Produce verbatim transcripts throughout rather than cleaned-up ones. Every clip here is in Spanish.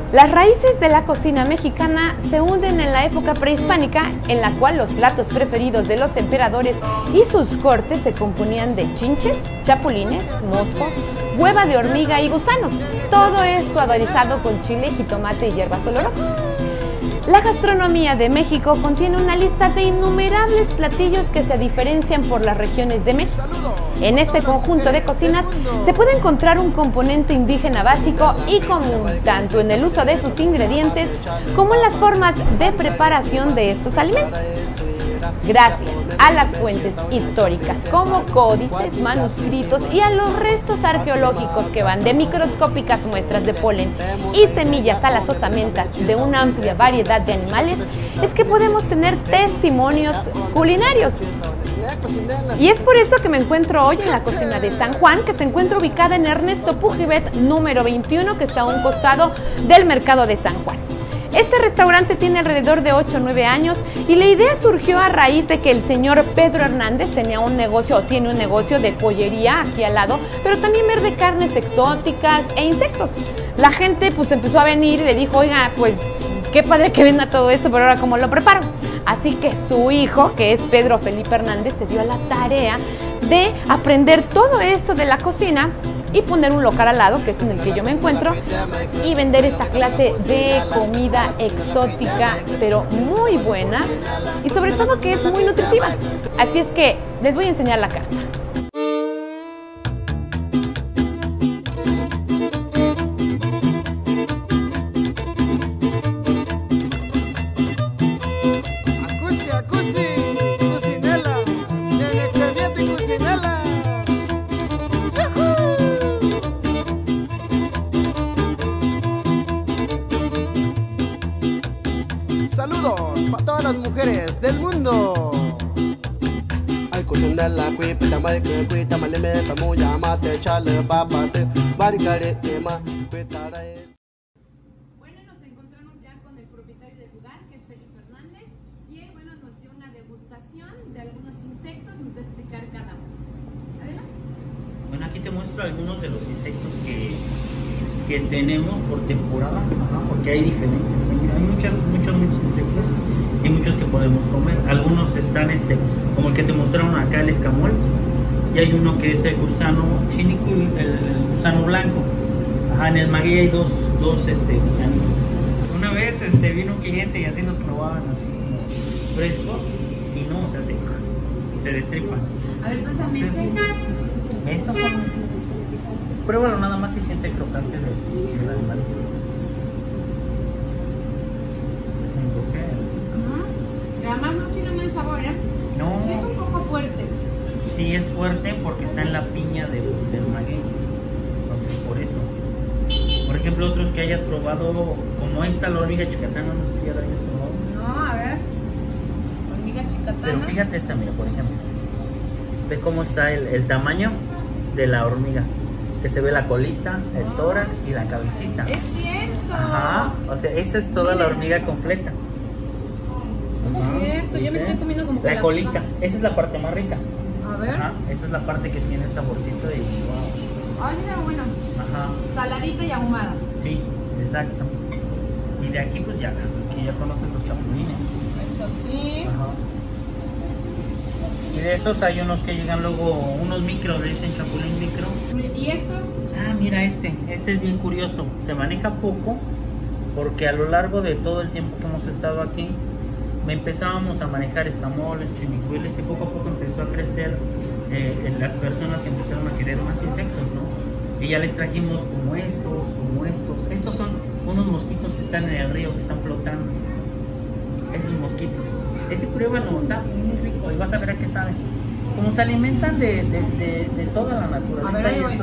Las raíces de la cocina mexicana se hunden en la época prehispánica, en la cual los platos preferidos de los emperadores y sus cortes se componían de chinches, chapulines, moscos, hueva de hormiga y gusanos. Todo esto aderezado con chile, jitomate y hierbas olorosas. La gastronomía de México contiene una lista de innumerables platillos que se diferencian por las regiones de México. En este conjunto de cocinas se puede encontrar un componente indígena básico y común, tanto en el uso de sus ingredientes como en las formas de preparación de estos alimentos. Gracias a las fuentes históricas como códices, manuscritos y a los restos arqueológicos que van de microscópicas muestras de polen y semillas a las osamentas de una amplia variedad de animales, es que podemos tener testimonios culinarios. Y es por eso que me encuentro hoy en la cocina de San Juan, que se encuentra ubicada en Ernesto Pujibet número veintiuno, que está a un costado del mercado de San Juan. Este restaurante tiene alrededor de ocho o nueve años y la idea surgió a raíz de que el señor Pedro Hernández tenía un negocio o tiene un negocio de pollería aquí al lado, pero también vende carnes exóticas e insectos. La gente pues empezó a venir y le dijo, oiga, pues qué padre que venda todo esto, pero ahora ¿cómo lo preparo? Así que su hijo, que es Pedro Felipe Hernández, se dio a la tarea de aprender todo esto de la cocina y poner un local al lado, que es en el que yo me encuentro, y vender esta clase de comida exótica, pero muy buena, y sobre todo que es muy nutritiva. Así es que les voy a enseñar la carta. Saludos para todas las mujeres del mundo. Ay, cocinela, cuipita, marica, cuita, maleme, tamuya, mate, chale, papate, baricare, tema, cuitare. Bueno, nos encontramos ya con el propietario del lugar, que es Felipe Hernández, y él, bueno, nos dio una degustación de algunos insectos, nos va a explicar cada uno. Adelante. Bueno, aquí te muestro algunos de los insectos que, que tenemos por temporada, ajá, porque hay diferentes. Hay muchos, muchos, muchos insectos y muchos que podemos comer. Algunos están, este, como el que te mostraron acá, el escamol, y hay uno que es el gusano chinico, el, el gusano blanco. Ajá, en el maguey hay dos, dos este, gusanos. Una vez este, vino un cliente y así nos probaban así frescos y no, se hace, se destripan. A ver, pásame ese. Estos son, pruébalo nada más y siente crocante del, del animal. Además no tiene mal sabor, ¿eh? No. Sí, es un poco fuerte. Sí, es fuerte porque está en la piña del, del maguey. Entonces, por eso. Por ejemplo, otros que hayas probado, como esta, la hormiga chicatana, no sé si ya la hayas probado. No, a ver. Hormiga chicatana. Pero fíjate esta, mira, por ejemplo. Ve cómo está el, el tamaño de la hormiga. Que se ve la colita, el oh. tórax y la cabecita. Es cierto. Ajá. O sea, esa es toda Miren. la hormiga completa. Es cierto, yo me estoy comiendo como la, la colita, esa es la parte más rica. A ver. Ajá, esa es la parte que tiene saborcito de wow. Ay, mira, bueno. Ajá. Saladita y ahumada. Sí, exacto. Y de aquí pues ya, que ya conocen los chapulines. Esto sí. Ajá. Y de esos hay unos que llegan luego, unos micros, le dicen chapulín micro. ¿Y estos? Ah, mira este, este es bien curioso. Se maneja poco porque a lo largo de todo el tiempo que hemos estado aquí, me empezábamos a manejar escamoles, chinicuiles y poco a poco empezó a crecer eh, en las personas que empezaron a querer más insectos, ¿no? Y ya les trajimos como estos, como estos. Estos son unos mosquitos que están en el río, que están flotando. Esos mosquitos. Ese pruébalo, está muy rico y vas a ver a qué saben. Como se alimentan de, de, de, de toda la naturaleza ver, y voy. eso.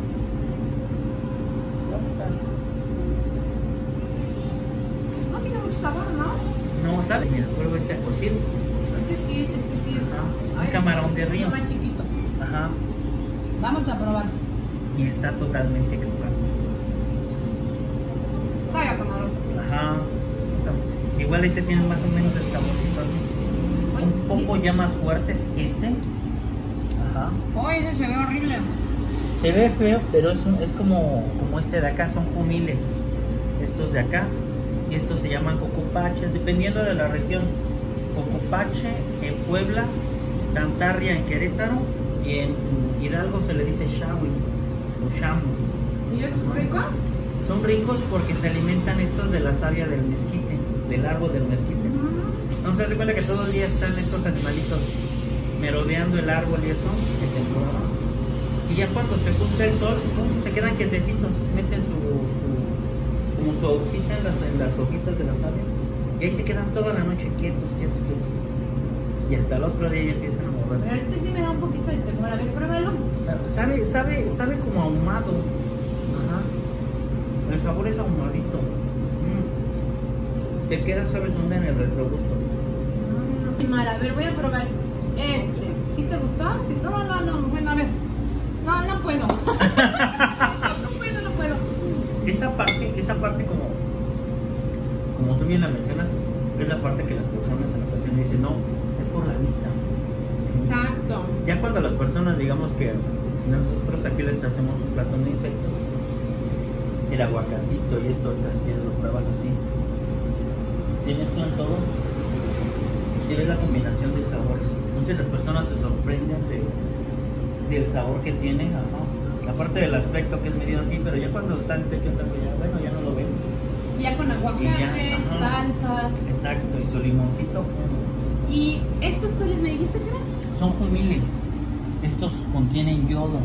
No tiene mucho sabor, ¿no? No, ¿sabes? Mira, prueba este cocido. Este sí, este sí es. Ajá. Un camarón de río. Más chiquito. Ajá. Vamos a probar. Y está totalmente crocante. Sabe a camarón. Ajá. Igual este tiene más o menos el saborcito así. Un poco ya más fuerte es este. Ajá. Oh, ese se ve horrible. Se ve feo, pero es, un, es como, como este de acá, son jumiles. Estos estos de acá, y estos se llaman cocopaches, dependiendo de la región. Cocopache en Puebla, Tantarria en Querétaro, y en Hidalgo se le dice shawi o shamu. ¿Y es rico? Son ricos porque se alimentan estos de la savia del mezquite, del árbol del mezquite. Entonces se recuerda que todo el día están estos animalitos merodeando el árbol y eso, de temporada. Y ya cuando se junta el sol, ¡pum!, se quedan quietecitos, meten su, su como su hojita en las, en las hojitas de la savia, y ahí se quedan toda la noche quietos, quietos, quietos. Y hasta el otro día ya empiezan a moverse. Este sí me da un poquito de temor, a ver, pruébalo. Sabe, sabe, sabe como ahumado. Ajá. El sabor es ahumadito. Mm. Te queda, ¿sabes dónde? En el retrogusto. Mm, mal, a ver, voy a probar este. ¿Sí te gustó? ¿Sí? No, no, no, bueno, a ver. No, no puedo. no puedo, no puedo. Esa parte, esa parte como, como tú bien la mencionas, es la parte que las personas en la ocasión dicen, no, es por la vista. Exacto. Ya cuando las personas, digamos que nosotros aquí les hacemos un platón de insectos, el aguacatito y esto, ahorita si quieres lo pruebas así, se mezclan todos y ves la combinación de sabores. Entonces las personas se sorprenden de, del sabor que tiene, ajá. Aparte del aspecto que es medio así, pero ya cuando están tequila, ya, bueno, ya no lo ven. Ya con aguacate, ya, salsa. Exacto, y su limoncito. ¿Y estos cuáles me dijiste que eran? Son jumiles. Estos contienen yodo.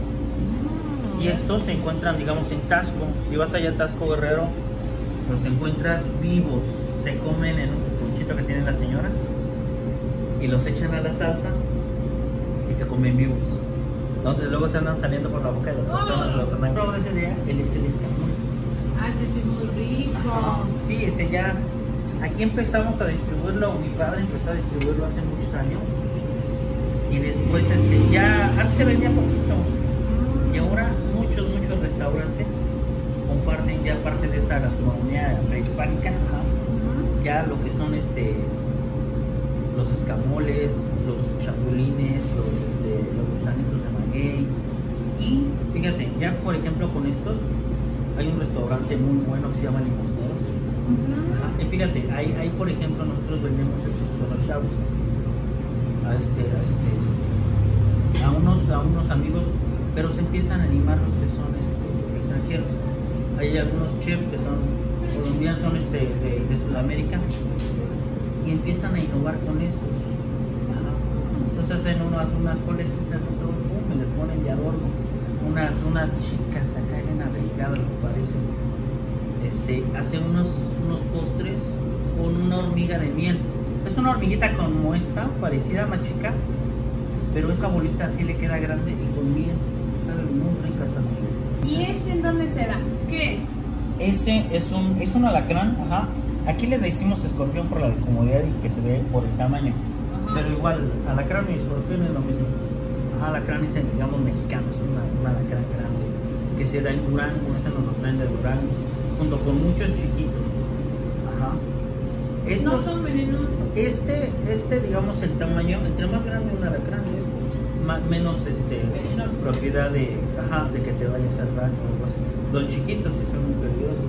Mm, y estos se encuentran, digamos, en Tasco. Si vas allá a Tasco Guerrero, los encuentras vivos. Se comen en un cucuruchito que tienen las señoras y los echan a la salsa y se comen vivos. Entonces luego se andan saliendo por la boca de las personas. Oh. Los andan. Pero ese día, él es el escamón. Ah, este sí es muy rico. Ajá. Sí, ese ya. Aquí empezamos a distribuirlo. Mi padre empezó a distribuirlo hace muchos años. Y después este, ya, antes se vendía poquito. Y ahora muchos, muchos restaurantes comparten ya parte de esta gastronomía prehispánica. Uh-huh. Ya lo que son este los escamoles, los chapulines, los, este, los gusanitos de maguey. Y fíjate, ya por ejemplo con estos, hay un restaurante muy bueno que se llama Limosneros. Uh-huh. Y fíjate, ahí, ahí por ejemplo nosotros vendemos estos que son los chavos. A este, a este, este, a unos, a unos amigos, pero se empiezan a animar los que son este, extranjeros. Hay algunos chefs que son colombianos, son este, de, de Sudamérica, y empiezan a innovar con estos. Ajá. Entonces hacen unas, unas colecitas y todo, pum, y les ponen de adorno. Unas, unas chicas acá en arraigadas, me parece. Este, hacen unos, unos postres con una hormiga de miel. Es una hormiguita como esta, parecida, más chica, pero esa bolita así le queda grande y con miel. Salen muy ricas amigas. ¿Y este en dónde se da? ¿Qué es? Ese es un, es un alacrán, ajá. Aquí le decimos escorpión por la comodidad y que se ve por el tamaño. Ajá. Pero igual, alacrán y escorpión es lo mismo. Ajá, alacrán es, digamos, mexicano, es una, un alacrán grande que se da en Durango, ese nos lo traen de Durango, junto con muchos chiquitos. Ajá. Estos, no son venenosos. Este, este, digamos, el tamaño, entre más grande un alacrán, más, menos este, propiedad de, ajá, de que te vaya a hacer daño o algo así. Los chiquitos sí son muy peligrosos,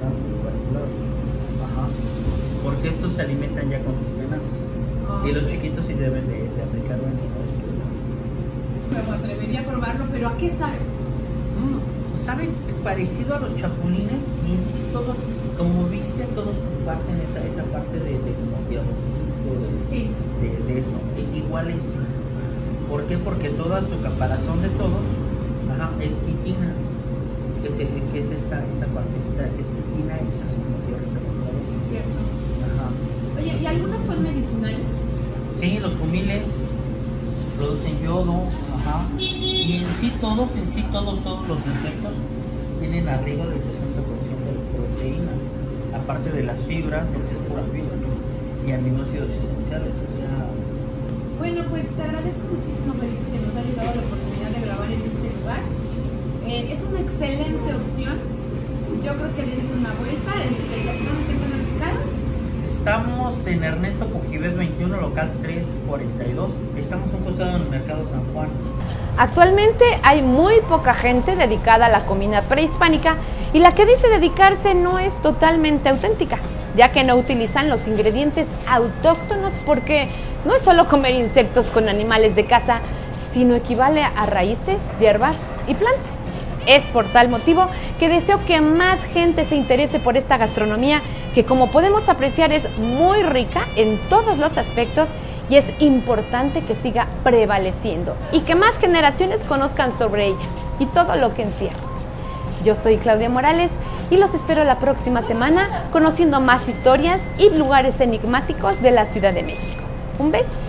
ajá, porque estos se alimentan ya con sus tenazas. Oh, y los okay. chiquitos sí deben de, de aplicar veneno. Me atrevería a probarlo, pero ¿a qué sabe? Mm, sabe parecido a los chapulines y en sí todos, como viste, todos comparten esa, esa parte de, de como diabosito, de, sí. de, de eso. E igual es. ¿Por qué? Porque toda su caparazón de todos, ajá, es quitina, que, se, que es esta, esta partecita que es quitina y se hace como tierrita. Cierto. Ajá. Oye, ¿y algunos son medicinales? Sí, los jumiles producen yodo, ajá, y en sí todos, en sí todos, todos los insectos tienen arriba del sesenta por ciento de proteína, aparte de las fibras, porque es pura fibra, y aminoácidos esenciales, o sea... Bueno, pues te agradezco muchísimo, Felipe, que nos hayas dado la oportunidad de grabar en este lugar. Eh, es una excelente opción. Yo creo que le des una vuelta. Este, ¿dónde se encuentran ubicados? Estamos en Ernesto Pujibet veintiuno, local trescientos cuarenta y dos. Estamos a un costado en el Mercado San Juan. Actualmente hay muy poca gente dedicada a la comida prehispánica y la que dice dedicarse no es totalmente auténtica, ya que no utilizan los ingredientes autóctonos, porque no es solo comer insectos con animales de casa, sino equivale a raíces, hierbas y plantas. Es por tal motivo que deseo que más gente se interese por esta gastronomía, que como podemos apreciar es muy rica en todos los aspectos y es importante que siga prevaleciendo y que más generaciones conozcan sobre ella y todo lo que encierra. Yo soy Claudia Morales y los espero la próxima semana conociendo más historias y lugares enigmáticos de la Ciudad de México. Un beso.